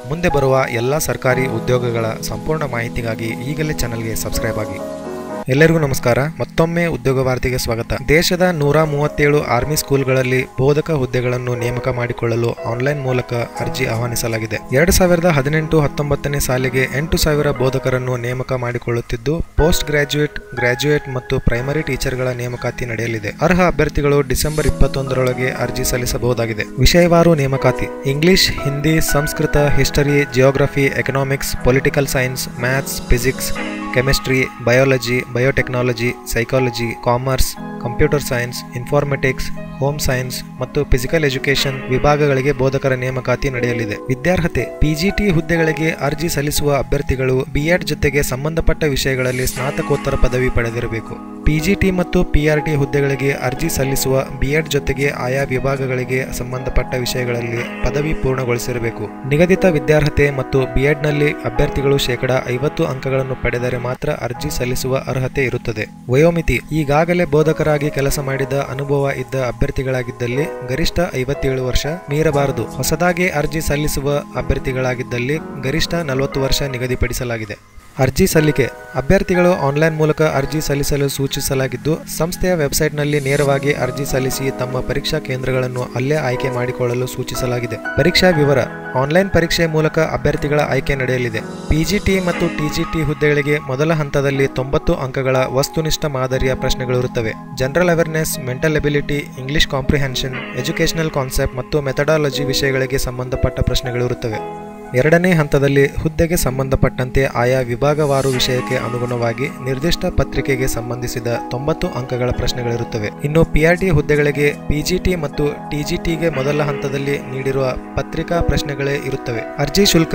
ಮುಂದೆ ಬರುವ ಎಲ್ಲ ಸರ್ಕಾರಿ ಉದ್ಯೋಗಗಳ ಸಂಪೂರ್ಣ ಮಾಹಿತಿಗಾಗಿ ಈಗಲೇ ಚಾನೆಲ್ಗೆ ಸಬ್ಸ್ಕ್ರೈಬ್ ಆಗಿ. ಎಲ್ಲರಿಗೂ ನಮಸ್ಕಾರ. ಮತ್ತೊಮ್ಮೆ ಉದ್ಯೋಗ ವಾರ್ತೆಗೆ ಸ್ವಾಗತ. ದೇಶದ 137 ಆರ್ಮಿ ಸ್ಕೂಲ್ಗಳಲ್ಲಿ ಬೋಧಕ ಹುದ್ದೆಗಳನ್ನು ನೇಮಕ ಮಾಡಿಕೊಳ್ಳಲು ಆನ್ಲೈನ್ ಮೂಲಕ ಅರ್ಜಿ ಆಹ್ವಾನಿಸಲಾಗಿದೆ. 2018-19ನೇ ಸಾಲಿಗೆ 8,000 ಬೋಧಕರನ್ನು ನೇಮಕ ಮಾಡಿಕೊಳ್ಳುತ್ತಿದ್ದು, ಪೋಸ್ಟ್ ಗ್ರಾಜ್ಯುಯೇಟ್ ಮತ್ತು ಪ್ರೈಮರಿ ಟೀಚರ್ಗಳ ನೇಮಕಾತಿ ನಡೆಯಲಿದೆ. ಅರ್ಹ ಅಭ್ಯರ್ಥಿಗಳು ಡಿಸೆಂಬರ್ 21ರೊಳಗೆ ಅರ್ಜಿ ಸಲ್ಲಿಸಬಹುದಾಗಿದೆ. ವಿಷಯವಾರು ನೇಮಕಾತಿ: English, Hindi, Sanskrit, history, geography, economics, political science, maths, physics, chemistry, biology, biotechnology, psychology, commerce, computer science, informatics, home science ಮತ್ತು ಫಿಸಿಕಲ್ ಎಜುಕೇಶನ್ ವಿಭಾಗಗಳಿಗೆ ಬೋಧಕರ ನೇಮಕಾತಿ ನಡೆಯಲಿದೆ. ವಿದ್ಯಾರ್ಹತೆ: ಪಿಜಿಟಿ ಹುದ್ದೆಗಳಿಗೆ ಅರ್ಜಿ ಸಲ್ಲಿಸುವ ಅಭ್ಯರ್ಥಿಗಳು ಬಿಎಡ್ ಜೊತೆಗೆ ಸಂಬಂಧಪಟ್ಟ ವಿಷಯಗಳಲ್ಲಿ ಸ್ನಾತಕೋತ್ತರ ಪದವಿ ಪಡೆದಿರಬೇಕು. ಪಿಜಿಟಿ ಮತ್ತು ಪಿಆರ್ಟಿ ಹುದ್ದೆಗಳಿಗೆ ಅರ್ಜಿ ಸಲ್ಲಿಸುವ ಬಿಎಡ್ ಜೊತೆಗೆ ಆಯಾ ವಿಭಾಗಗಳಿಗೆ ಸಂಬಂಧಪಟ್ಟ ವಿಷಯಗಳಲ್ಲಿ ಪದವಿ ಪೂರ್ಣಗೊಳಿಸಿರಬೇಕು. ನಿಗದಿತ ವಿದ್ಯಾರ್ಹತೆ ಮತ್ತು ಬಿಎಡ್ನಲ್ಲಿ ಅಭ್ಯರ್ಥಿಗಳು 50% ಅಂಕಗಳನ್ನು ಪಡೆದರೆ ಮಾತ್ರ ಅರ್ಜಿ ಸಲ್ಲಿಸುವ ಅರ್ಹತೆ ಇರುತ್ತದೆ. ವಯೋಮಿತಿ: ಈಗಾಗಲೇ ಬೋಧಕರಾಗಿ ಕೆಲಸ ಮಾಡಿದ ಅನುಭವ ಇದ್ದ ಅಭ್ಯರ್ಥಿಗಳಾಗಿದ್ದಲ್ಲಿ ಗರಿಷ್ಠ 57 ವರ್ಷ ಮೀರಬಾರದು. ಹೊಸದಾಗಿ ಅರ್ಜಿ ಸಲ್ಲಿಸುವ ಅಭ್ಯರ್ಥಿಗಳಾಗಿದ್ದಲ್ಲಿ ಗರಿಷ್ಠ 40 ವರ್ಷ ನಿಗದಿಪಡಿಸಲಾಗಿದೆ. ಅರ್ಜಿ ಸಲ್ಲಿಕೆ: ಅಭ್ಯರ್ಥಿಗಳು ಆನ್ಲೈನ್ ಮೂಲಕ ಅರ್ಜಿ ಸಲ್ಲಿಸಲು ಸೂಚಿಸಲಾಗಿದ್ದು, ಸಂಸ್ಥೆಯ ವೆಬ್ಸೈಟ್ನಲ್ಲಿ ನೇರವಾಗಿ ಅರ್ಜಿ ಸಲ್ಲಿಸಿ ತಮ್ಮ ಪರೀಕ್ಷಾ ಕೇಂದ್ರಗಳನ್ನು ಅಲ್ಲೇ ಆಯ್ಕೆ ಮಾಡಿಕೊಳ್ಳಲು ಸೂಚಿಸಲಾಗಿದೆ. ಪರೀಕ್ಷಾ ವಿವರ: ಆನ್ಲೈನ್ ಪರೀಕ್ಷೆ ಮೂಲಕ ಅಭ್ಯರ್ಥಿಗಳ ಆಯ್ಕೆ ನಡೆಯಲಿದೆ. ಪಿಜಿಟಿ ಮತ್ತು ಟಿಜಿಟಿ ಹುದ್ದೆಗಳಿಗೆ ಮೊದಲ ಹಂತದಲ್ಲಿ 90 ಅಂಕಗಳ ವಸ್ತುನಿಷ್ಠ ಮಾದರಿಯ ಪ್ರಶ್ನೆಗಳಿರುತ್ತವೆ. General awareness, mental ability, English comprehension, educational concept ಮತ್ತು ಮೆಥಡಾಲಜಿ ವಿಷಯಗಳಿಗೆ ಸಂಬಂಧಪಟ್ಟ ಪ್ರಶ್ನೆಗಳಿರುತ್ತವೆ. ಎರಡನೇ ಹಂತದಲ್ಲಿ ಹುದ್ದೆಗೆ ಸಂಬಂಧಪಟ್ಟಂತೆ ಆಯಾ ವಿಭಾಗವಾರು ವಿಷಯಕ್ಕೆ ಅನುಗುಣವಾಗಿ ನಿರ್ದಿಷ್ಟ ಪತ್ರಿಕೆಗೆ ಸಂಬಂಧಿಸಿದ 90 ಅಂಕಗಳ ಪ್ರಶ್ನೆಗಳಿರುತ್ತವೆ. ಇನ್ನು ಪಿಆರ್ಟಿ ಹುದ್ದೆಗಳಿಗೆ ಪಿಜಿಟಿ ಮತ್ತು ಟಿಜಿಟಿಗೆ ಮೊದಲ ಹಂತದಲ್ಲಿ ನೀಡಿರುವ ಪತ್ರಿಕಾ ಪ್ರಶ್ನೆಗಳೇ ಇರುತ್ತವೆ. ಅರ್ಜಿ ಶುಲ್ಕ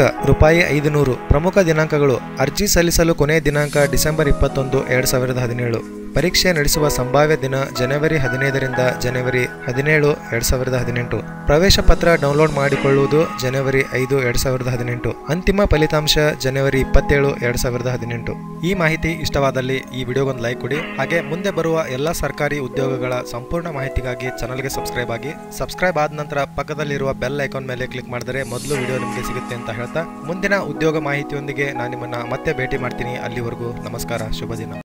₹500. ಪ್ರಮುಖ ದಿನಾಂಕಗಳು: ಅರ್ಜಿ ಸಲ್ಲಿಸಲು ಕೊನೆಯ ದಿನಾಂಕ ಡಿಸೆಂಬರ್ 21, 2017. ಪರೀಕ್ಷೆ ನಡೆಸುವ ಸಂಭಾವ್ಯ ದಿನ ಜನವರಿ 15ರಿಂದ ಜನವರಿ 17, 2018. ಪ್ರವೇಶ ಪತ್ರ ಡೌನ್ಲೋಡ್ ಮಾಡಿಕೊಳ್ಳುವುದು ಜನವರಿ 5, 2018. ಅಂತಿಮ ಫಲಿತಾಂಶ ಜನವರಿ 27, 2018. ಈ ಮಾಹಿತಿ ಇಷ್ಟವಾದಲ್ಲಿ ಈ ವಿಡಿಯೋಗೊಂದು ಲೈಕ್ ಕೊಡಿ. ಹಾಗೆ ಮುಂದೆ ಬರುವ ಎಲ್ಲ ಸರ್ಕಾರಿ ಉದ್ಯೋಗಗಳ ಸಂಪೂರ್ಣ ಮಾಹಿತಿಗಾಗಿ ಚಾನಲ್ಗೆ ಸಬ್ಸ್ಕ್ರೈಬ್ ಆಗಿ. ಸಬ್ಸ್ಕ್ರೈಬ್ ಆದ ನಂತರ ಪಕ್ಕದಲ್ಲಿರುವ ಬೆಲ್ ಐಕಾನ್ ಮೇಲೆ ಕ್ಲಿಕ್ ಮಾಡಿದರೆ ಮೊದಲು ವಿಡಿಯೋ ನಿಮಗೆ ಸಿಗುತ್ತೆ ಅಂತ ಹೇಳ್ತಾ ಮುಂದಿನ ಉದ್ಯೋಗ ಮಾಹಿತಿಯೊಂದಿಗೆ ನಾನು ನಿಮ್ಮನ್ನ ಮತ್ತೆ ಭೇಟಿ ಮಾಡ್ತೀನಿ. ಅಲ್ಲಿವರೆಗೂ ನಮಸ್ಕಾರ, ಶುಭ ದಿನ.